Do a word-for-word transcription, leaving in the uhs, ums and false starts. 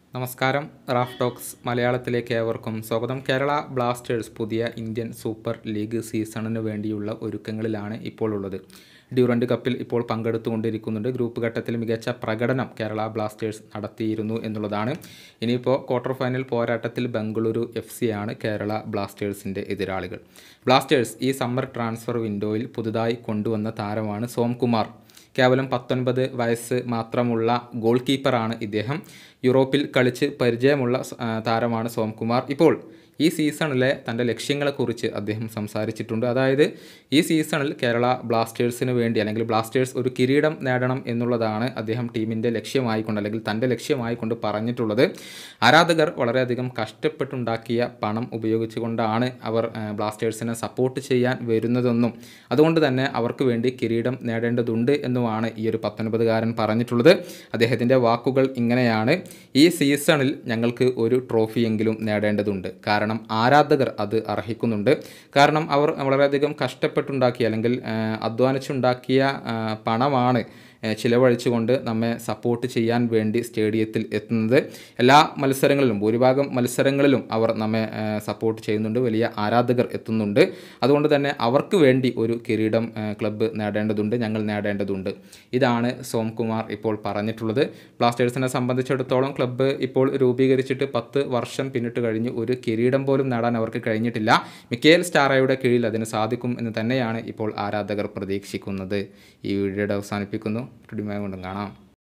നമസ്കാരം. Raf talks മലയാളത്തിലേക്ക് ഏവർക്കും സ്വാഗതം. കേരള ബ്ലാസ്റ്റേഴ്സ് പുതിയ ഇന്ത്യൻ സൂപ്പർ ലീഗ് സീസണിന് വേണ്ടിയുള്ള ഒരുക്കങ്ങളിലാണ് ഇപ്പോൾ ഉള്ളത്. ഡ്യൂറൻഡ് കപ്പിൽ ഇപ്പോൾ പങ്കെടുത്തുകൊണ്ടിരിക്കുന്നുണ്ട്. ഗ്രൂപ്പ് ഘട്ടത്തിൽ മികച്ച പ്രകടനം കേരള ബ്ലാസ്റ്റേഴ്സ് നടത്തിയിരുന്നു എന്നുള്ളതാണ്. ഇനിയിപ്പോൾ ക്വാർട്ടർ ഫൈനൽ പോരാട്ടത്തിൽ ബംഗളൂരു എഫ് സി ആണ് കേരള ബ്ലാസ്റ്റേഴ്സിൻ്റെ എതിരാളികൾ. ബ്ലാസ്റ്റേഴ്സ് ഈ സമ്മർ ട്രാൻസ്ഫർ വിൻഡോയിൽ പുതുതായി കൊണ്ടുവന്ന താരമാണ് സോംകുമാർ. കേവലം പത്തൊൻപത് വയസ്സ് മാത്രമുള്ള ഗോൾ കീപ്പറാണ് ഇദ്ദേഹം. യൂറോപ്പിൽ കളിച്ച് പരിചയമുള്ള താരമാണ് സോംകുമാർ. ഇപ്പോൾ ഈ സീസണിലെ തൻ്റെ ലക്ഷ്യങ്ങളെക്കുറിച്ച് അദ്ദേഹം സംസാരിച്ചിട്ടുണ്ട്. അതായത് ഈ സീസണിൽ കേരള ബ്ലാസ്റ്റേഴ്സിന് വേണ്ടി അല്ലെങ്കിൽ ബ്ലാസ്റ്റേഴ്സ് ഒരു കിരീടം നേടണം എന്നുള്ളതാണ് അദ്ദേഹം ടീമിൻ്റെ ലക്ഷ്യമായിക്കൊണ്ട് അല്ലെങ്കിൽ തൻ്റെ ലക്ഷ്യമായിക്കൊണ്ട് പറഞ്ഞിട്ടുള്ളത്. ആരാധകർ വളരെയധികം കഷ്ടപ്പെട്ടുണ്ടാക്കിയ പണം ഉപയോഗിച്ചുകൊണ്ടാണ് അവർ ബ്ലാസ്റ്റേഴ്സിനെ സപ്പോർട്ട് ചെയ്യാൻ വരുന്നതെന്നും അതുകൊണ്ട് തന്നെ അവർക്ക് വേണ്ടി കിരീടം നേടേണ്ടതുണ്ട് എന്നുമാണ് ഈ ഒരു പത്തൊൻപതുകാരൻ പറഞ്ഞിട്ടുള്ളത്. അദ്ദേഹത്തിൻ്റെ വാക്കുകൾ ഇങ്ങനെയാണ്: ഈ സീസണിൽ ഞങ്ങൾക്ക് ഒരു ട്രോഫിയെങ്കിലും നേടേണ്ടതുണ്ട്. കാരണം ആരാധകർ അത് അർഹിക്കുന്നുണ്ട്. കാരണം അവർ വളരെയധികം കഷ്ടപ്പെട്ടുണ്ടാക്കിയ അല്ലെങ്കിൽ അധ്വാനിച്ചുണ്ടാക്കിയ പണമാണ് ചിലവഴിച്ചുകൊണ്ട് നമ്മെ സപ്പോർട്ട് ചെയ്യാൻ വേണ്ടി സ്റ്റേഡിയത്തിൽ എത്തുന്നത്. എല്ലാ മത്സരങ്ങളിലും ഭൂരിഭാഗം മത്സരങ്ങളിലും അവർ നമ്മെ സപ്പോർട്ട് ചെയ്യുന്നുണ്ട്. വലിയ ആരാധകർ എത്തുന്നുണ്ട്. അതുകൊണ്ട് തന്നെ അവർക്ക് വേണ്ടി ഒരു കിരീടം ക്ലബ്ബ് നേടേണ്ടതുണ്ട്, ഞങ്ങൾ നേടേണ്ടതുണ്ട്. ഇതാണ് സോംകുമാർ ഇപ്പോൾ പറഞ്ഞിട്ടുള്ളത്. ബ്ലാസ്റ്റേഴ്സിനെ സംബന്ധിച്ചിടത്തോളം ക്ലബ്ബ് ഇപ്പോൾ രൂപീകരിച്ചിട്ട് പത്ത് വർഷം പിന്നിട്ട് കഴിഞ്ഞ് ഒരു കിരീടം പോലും നേടാൻ അവർക്ക് കഴിഞ്ഞിട്ടില്ല. മിക്കേൽ സ്റ്റാറയുടെ കീഴിൽ അതിന് സാധിക്കും എന്ന് തന്നെയാണ് ഇപ്പോൾ ആരാധകർ പ്രതീക്ഷിക്കുന്നത്. ഈ വീഡിയോയുടെ അവസാനിപ്പിക്കുന്നു. കൊണ്ടും കാണാം.